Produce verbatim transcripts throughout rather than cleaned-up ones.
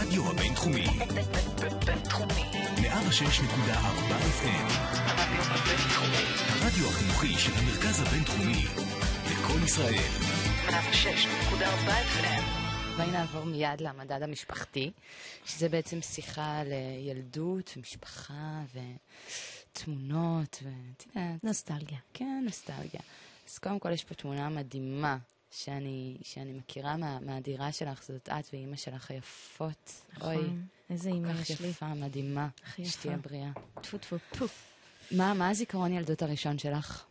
הרדיו הבינתחומי. בינתחומי. מאה ושש נקודה ארבע אף אם. הרדיו הבינתחומי. הרדיו החינוכי של המרכז הבינתחומי. לכל ישראל. מאה ושש נקודה ארבע אף אם. והנה נעבור מיד למדד המשפחתי, שזה בעצם שיחה על ילדות, משפחה ותמונות ותדעת. נוסטלגיה. כן, נוסטלגיה. אז קודם כל יש פה תמונה מדהימה שאני, שאני מכירה מה, מהדירה שלך, זאת את ואימא שלך היפות. נכון, אוי, איזה אימא יש לי. כל כך יפה, מדהימה. הכי יפה. שתהיה בריאה. טפו טפו טפו. מה, מה הזיכרון ילדות הראשון שלך?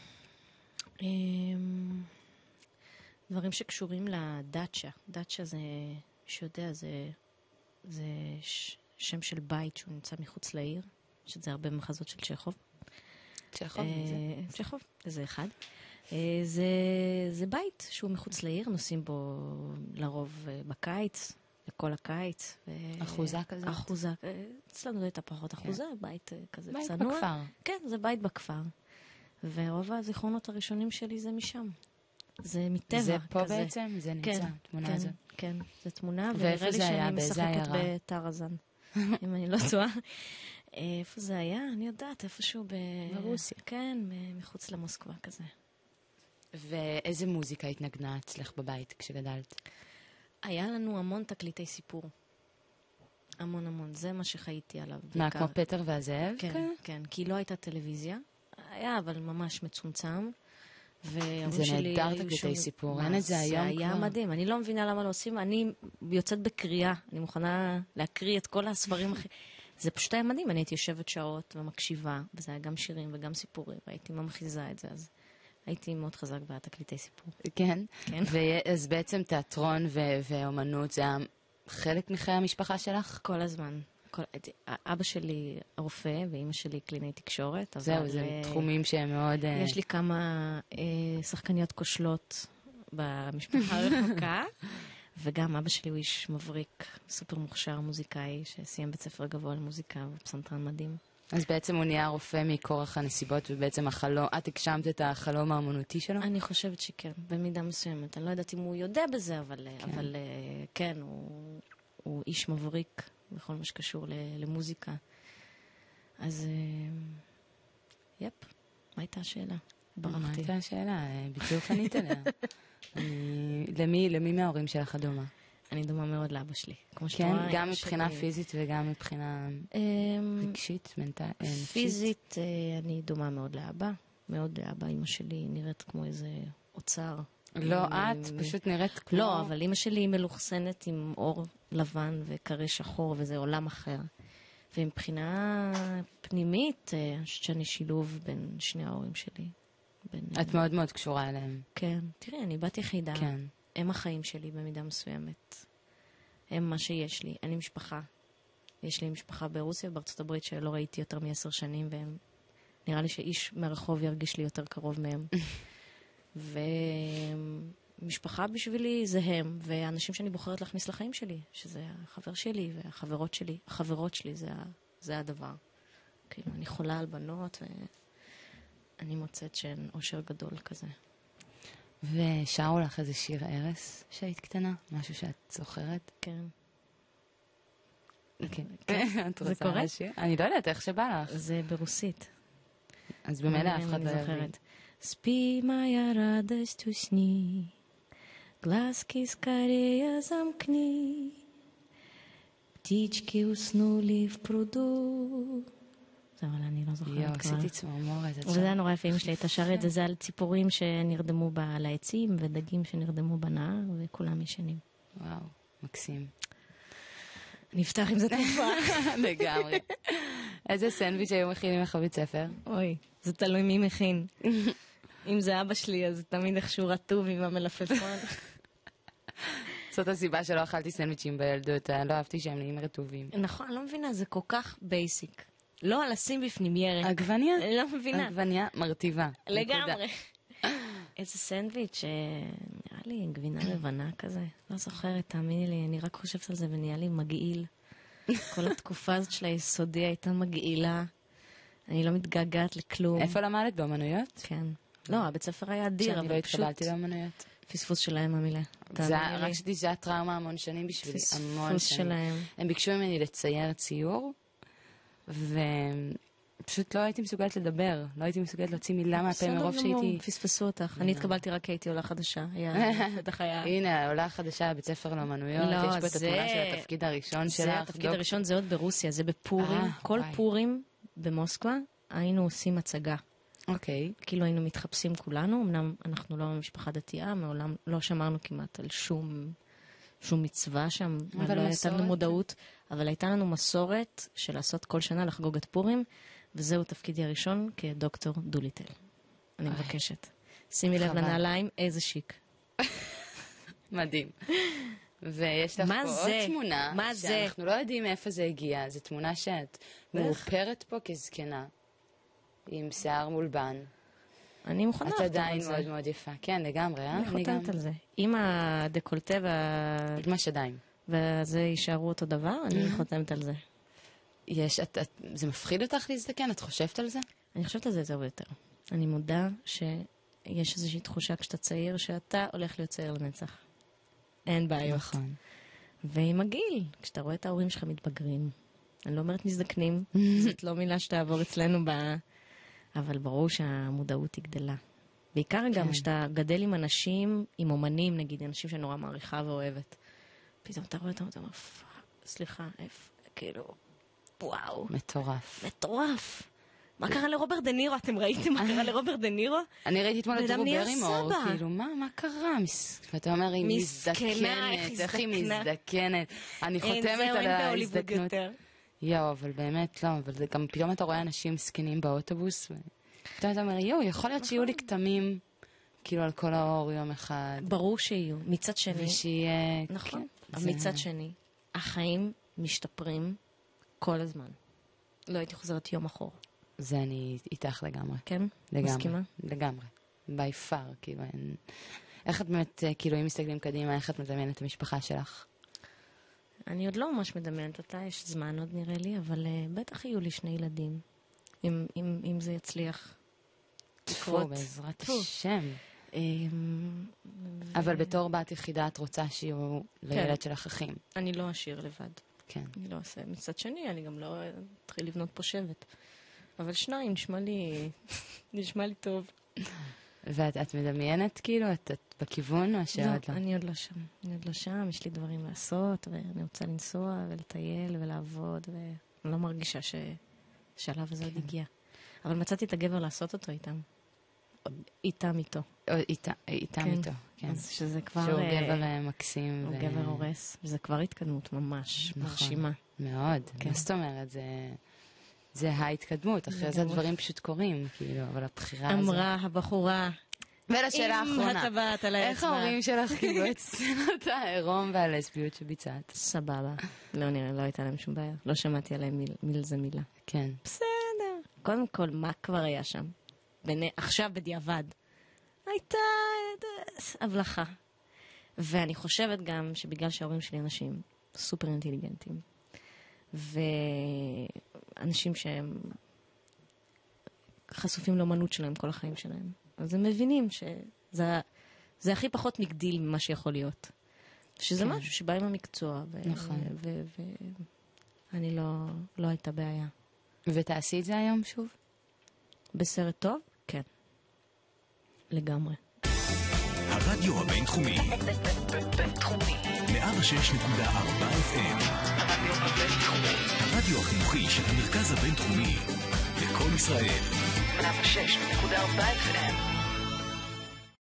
דברים שקשורים לדאצ'ה. דאצ'ה זה, שיודע, זה, זה ש, שם של בית שהוא נמצא מחוץ לעיר, שזה הרבה מחזות של צ'כוב. צ'כוב? זה? צ'כוב, זה אחד. זה, זה בית שהוא מחוץ לעיר, נוסעים בו לרוב בקיץ, לכל הקיץ. אחוזה כזאת? אחוזה, אצלנו זה הייתה פחות אחוזה, בית כזה בית צנוע. בכפר. כן, זה בית בכפר. ורוב הזיכרונות הראשונים שלי זה משם. זה מטבע. זה פה כזה. בעצם? זה נמצא, כן, תמונה כן, הזאת. כן, זה תמונה, ואיפה זה היה? באיזה עיירה? משחקת בטרזן, אם אני לא טועה. איפה זה היה? אני יודעת, איפשהו ב... ברוסיה. כן, מחוץ למוסקבה כזה. ואיזה מוזיקה התנגנה אצלך בבית כשגדלת? היה לנו המון תקליטי סיפור. המון המון, זה מה שחייתי עליו. מה, כמו פטר והזאב? כן, כן, כי לא הייתה טלוויזיה. היה, אבל ממש מצומצם. זה נהדר תקליטי סיפור, אין את זה היום כבר. זה היה מדהים, אני לא מבינה למה לא עושים, אני יוצאת בקריאה, אני מוכנה להקריא את כל הספרים אחרי. זה פשוט היה מדהים, אני הייתי יושבת שעות ומקשיבה, וזה היה גם שירים וגם סיפורים, והייתי ממחיזה את זה, אז הייתי מאוד חזק בתקליטי סיפור. כן? כן. אז בעצם תיאטרון ואומנות, זה היה חלק מחיי המשפחה שלך? כל הזמן. כל, אבא שלי רופא ואימא שלי קלינאי תקשורת. זהו, זה תחומים שהם מאוד... יש לי כמה אה, שחקניות כושלות במשפחה הרחוקה, וגם אבא שלי הוא איש מבריק, סופר מוכשר, מוזיקאי, שסיים בית ספר גבוה למוזיקה ופסנתרן מדהים. אז בעצם הוא נהיה רופא מכורח הנסיבות, ובעצם החלום, את הגשמת את החלום האמנותי שלו? אני חושבת שכן, במידה מסוימת. אני לא יודעת אם הוא יודע בזה, אבל כן, אבל, כן הוא, הוא איש מבריק. בכל מה שקשור למוזיקה. אז, יפ, מה הייתה השאלה? ברחתי. מה הייתה השאלה? בדיוק ענית עליה. למי, למי מההורים שלך דומה? אני דומה מאוד לאבא שלי. כן, גם מבחינה פיזית וגם מבחינה רגשית, מנטלית. פיזית, אני דומה מאוד לאבא. מאוד לאבא. אמא שלי נראית כמו איזה אוצר. לא, את פשוט נראית כמו... לא, אבל אמא שלי היא מלוכסנת עם אור לבן וקרה שחור, וזה עולם אחר. ומבחינה פנימית, אני חושבת שאני שילוב בין שני ההורים שלי. את מאוד מאוד קשורה אליהם. כן, תראי, אני בת יחידה. כן. הם החיים שלי במידה מסוימת. הם מה שיש לי. אני משפחה. יש לי משפחה ברוסיה ובארצות הברית שלא ראיתי יותר מעשר שנים, והם... נראה לי שאיש מהרחוב ירגיש לי יותר קרוב מהם. ומשפחה בשבילי זה הם, ואנשים שאני בוחרת להכניס לחיים שלי, שזה החבר שלי והחברות שלי. החברות שלי זה, זה הדבר. כאילו, אני חולה על בנות, ואני מוצאת שהן אושר גדול כזה. ושרו לך איזה שיר ערס שהיית קטנה? משהו שאת זוכרת? כן. זה קורה? אני לא יודעת איך שבא לך. זה ברוסית. אז במילא אף אחד לא יבין. Спи, моя радость, усни, глазки скорее замкни, птички уснули в пруду. זה, אבל אני לא זוכרת כבר. יו, עשיתי צמרמורת. וזה היה נורא יפה, אמא שלי הייתה שרה את זה, זה על ציפורים שנרדמו על העצים, ודגים שנרדמו בנהר, וכולם ישנים. וואו, מקסים. נפתח עם זה תקופה. לגמרי. איזה סנדוויץ' היו מכינים לך בית ספר? אוי, זה תלוי מי מכין. אם זה אבא שלי, אז תמיד איכשהו רטוב עם המלפפון. זאת הסיבה שלא אכלתי סנדוויצ'ים בילדות, לא אהבתי שהם נהיים רטובים. נכון, לא מבינה, זה כל כך בייסיק. לא לשים בפנים ירק. עגבניה? לא מבינה. עגבניה מרטיבה. לגמרי. איזה סנדוויץ', נראה לי גבינה לבנה כזה. לא זוכרת, תאמיני לי, אני רק חושבת על זה ונהיה לי מגעיל. כל התקופה הזאת של היסודי הייתה מגעילה. אני לא מתגעגעת לכלום. איפה למדת? באמנויות? כן. לא, הבית ספר היה אדיר, שאני לא התקבלתי לאמנויות. פספוס שלהם המילה. רק שתדעי, זה הטראומה המון שנים בשבילי, המון שנים. שלהם. הם ביקשו ממני לצייר ציור, ופשוט לא הייתי מסוגלת לדבר, לא הייתי מסוגלת להוציא מילה מהפה מרוב שהייתי... פספסו אותך. אני התקבלתי רק הייתי עולה חדשה. הנה, עולה חדשה בבית ספר לאמנויות, יש פה את התמונה של התפקיד הראשון שלך. זה התפקיד הראשון, זה עוד ברוסיה, זה בפורים. כל פורים במוסקבה היינו עושים הצגה. אוקיי. כאילו היינו מתחפשים כולנו, אמנם אנחנו לא משפחה דתייה, מעולם לא שמרנו כמעט על שום, שום מצווה שם, אבל לא הייתה לנו מודעות, אבל הייתה לנו מסורת של לעשות כל שנה לחגוג את פורים, וזהו תפקידי הראשון כדוקטור דוליטל. אני מבקשת. שימי לב לנעליים, איזה שיק. מדהים. ויש לך פה עוד תמונה, שאנחנו לא יודעים מאיפה זה הגיע, זו תמונה שאת מאופרת פה כזקנה. עם שיער מולבן. אני מוכנה לחתום על זה. את עדיין מאוד מאוד יפה. כן, לגמרי, אה? אני חותמת על זה. עם הדקולטה וה... עם השדיים. וזה יישארו אותו דבר, אני חותמת על זה. יש, זה מפחיד אותך להזדקן? את חושבת על זה? אני חושבת על זה יותר ויותר. אני מודה שיש איזושהי תחושה כשאתה צעיר, שאתה הולך להיות צעיר לנצח. אין בעיות. נכון. ועם הגיל, כשאתה רואה את ההורים שלך מתבגרים, אני לא אומרת מזדקנים, זאת לא מילה שתעבור אצלנו ב... אבל ברור שהמודעות היא גדלה. בעיקר גם שאתה גדל עם אנשים, עם אומנים, נגיד, אנשים שנורא מעריכה ואוהבת. פתאום אתה רואה אותם, אתה אומר, סליחה, איפה, כאילו, וואו. מטורף. מטורף. מה קרה לרוברט דה נירו? אתם ראיתם מה קרה לרוברט דה נירו? אני ראיתי אתמול את דרו ברימור, כאילו, מה קרה? ואתה אומר, היא מזדקנת, איך היא מזדקנת. אני חותמת על ההזדקנות. יואו, אבל באמת לא, אבל זה גם פתאום אתה רואה אנשים סקנים באוטובוס, ופתאום אתה אומר, יואו, יכול להיות שיהיו לי כתמים, כאילו על כל האור יום אחד. ברור שיהיו, מצד שני. ושיהיה... נכון, מצד שני, החיים משתפרים כל הזמן. לא הייתי חוזרת יום אחור. זה אני איתך לגמרי. כן? מסכימה? לגמרי. by far, כאילו, איך את באמת, כאילו, אם מסתכלים קדימה, איך את מדמיינת את המשפחה שלך? אני עוד לא ממש מדמיינת אותה, יש זמן עוד נראה לי, אבל uh, בטח יהיו לי שני ילדים, אם, אם, אם זה יצליח לקרות. פו, בעזרת השם. אבל בתור בת יחידה את רוצה שיהיו לילד שלך אחים. אני לא אשאיר לבד. כן. אני לא עושה. מצד שני, אני גם לא אתחיל לבנות פה שבט. אבל שניים, נשמע לי, נשמע לי טוב. ואת את מדמיינת כאילו? את, את בכיוון או שעוד לא? לא, אני עוד לא שם. אני עוד לא שם, יש לי דברים לעשות, ואני רוצה לנסוע ולטייל ולעבוד, ואני לא מרגישה ששלב הזה עוד הגיע. אבל מצאתי את הגבר לעשות אותו איתם. איתם איתו. איתם איתו, כן. אז שזה כבר... שהוא גבר מקסים. הוא גבר הורס, וזה כבר התקדמות ממש מרשימה. מאוד. מה זאת אומרת? זה ההתקדמות, אחרי זה הדברים פשוט קורים, כאילו, אבל הבחירה הזו... אמרה הבחורה... ולשאלה האחרונה. עם הטבעת על האצבע. איך ההורים שלך קיבלו את סצנות העירום והלסביות שביצעת? סבבה. לא נראה, לא הייתה להם שום בעיה. לא שמעתי עליהם מיל זה מילה. כן. בסדר. קודם כל, מה כבר היה שם? עכשיו בדיעבד. הייתה הבלחה. ואני חושבת גם שבגלל שההורים שלי אנשים סופר אינטליגנטים, ואנשים שהם חשופים לאמנות שלהם כל החיים שלהם, אז הם מבינים שזה זה הכי פחות מגדיל ממה שיכול להיות. שזה כן. משהו שבא עם המקצוע. ו- נכון. ו- ו- ואני לא, לא הייתה בעיה. ותעשי את זה היום שוב? בסרט טוב? כן. לגמרי. הרדיו הבינתחומי. בינתחומי. מאה ושש נקודה ארבע אף אם. הרדיו הבינתחומי. הרדיו החינוכי של המרכז הבינתחומי. לכל ישראל. מאה ושש נקודה ארבע אף אם.